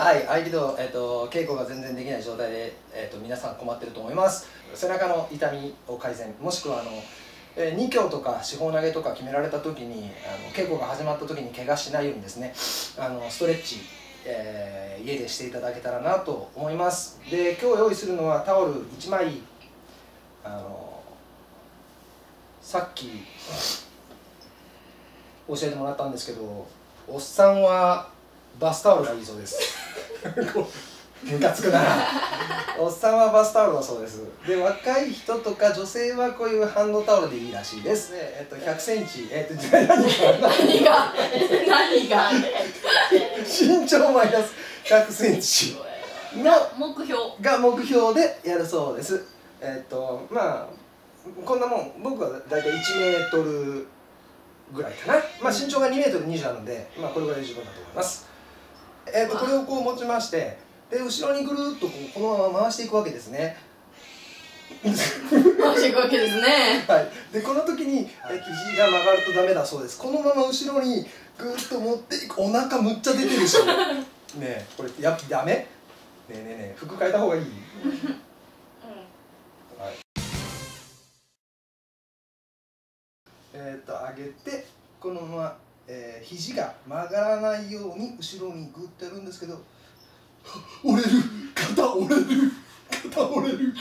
はい、合気道、稽古が全然できない状態で、皆さん困ってると思います。背中の痛みを改善、もしくは2強とか四方投げとか決められた時に稽古が始まった時に怪我しないようにですね、ストレッチ、家でしていただけたらなと思います。で、今日用意するのはタオル1枚、さっき教えてもらったんですけど、おっさんはバスタオルがいいそうです。ムカつくな。おっさんはバスタオルだそうです。で、若い人とか女性はこういうハンドタオルでいいらしいです。で、100センチ、何が身長マイナス100センチの目標でやるそうです。まあこんなもん、僕はだいたい1メートルぐらいかな。まあ身長が2メートル20あるんで、まあこれぐらい十分だと思います。これをこう持ちまして、で後ろにぐるっとこのまま回していくわけですね。 回していくわけですね。 はい。でこの時に肘が曲がるとダメだそうです。このまま後ろにぐっと持っていく。お腹むっちゃ出てるでしょ。ねえ、これやっぱダメ？ねえねえねえ、服変えた方がいい？はい。上げてこのまま、肘が曲がらないように後ろにグッとやるんですけど、折れる、肩折れる、肩折れる。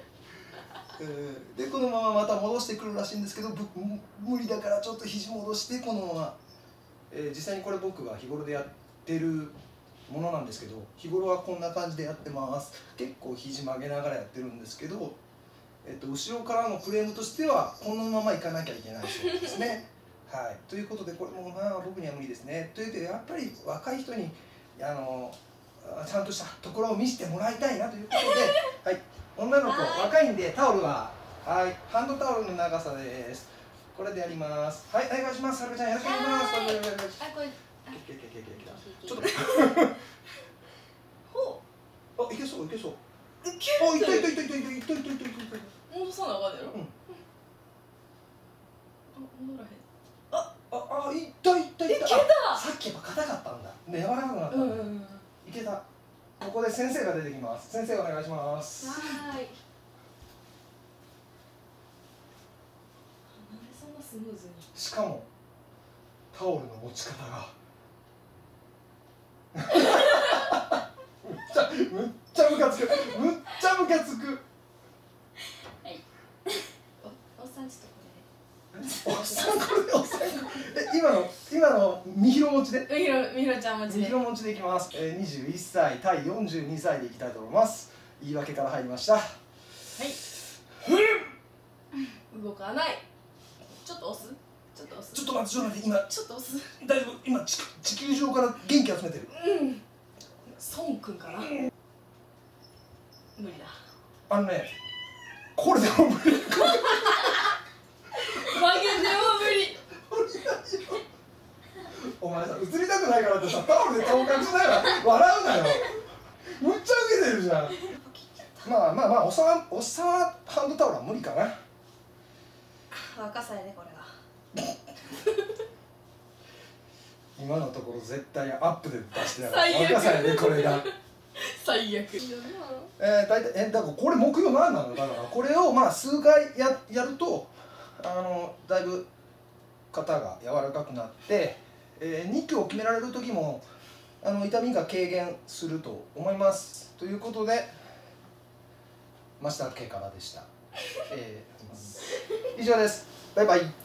でこのまままた戻してくるらしいんですけど、無理だからちょっと肘戻してこのまま、実際にこれ僕が日頃でやってるものなんですけど、日頃はこんな感じでやってます。結構肘曲げながらやってるんですけど、後ろからのクレームとしてはこのままいかなきゃいけないそうですね。はい、ということでこれもまあ僕には無理ですね。ということでやっぱり若い人にちゃんとしたところを見せてもらいたいなということで、はい、女の子若いんでタオルは、はい、ハンドタオルの長さです。これでやります。はい、お願いします。はるかちゃんよろしくお願いします。ちょっとあ、いけそういけそう。あ、いったいったいったいったいったいったいったいった。 戻さなあかんやろ。戻らへん。 あ、いったいったいった。さっきやっぱ硬かったんだ。ね、柔らかくなった。いけた。ここで先生が出てきます。先生お願いします。 はい。なんでそんなスムーズに。 しかもタオルの持ち方がむっちゃムカつく。むっちゃムカつく。 はい。おっさんちょっとこれで。 おっさんこれでおっさん今のみひろ持ちで。 みひろちゃん持ちで。 みひろ持ちでいきます。21歳対42歳でいきたいと思います。言い訳から入りました。はい。 動かない。ちょっと押す。ちょっと押す。 ちょっと待って今。 ちょっと押す。 大丈夫。今地球上から元気集めてる。 孫くんかな。無理だ。 これでも無理。 曲げても無理。 お前さ、映りたくないからってさ、タオルで顔隠しながら笑うなよ。むっちゃウケてるじゃん。まあおっさんはハンドタオルは無理かな。 若さやねこれが。 今のところ絶対アップで出してなかった。若さやねこれが。 最悪。 大体だからこれ目標何なの？だからこれをまあ数回やるとだいぶ肩が柔らかくなって、2強を決められる時も痛みが軽減すると思います。ということでマスターKからでした。以上です。バイバイ。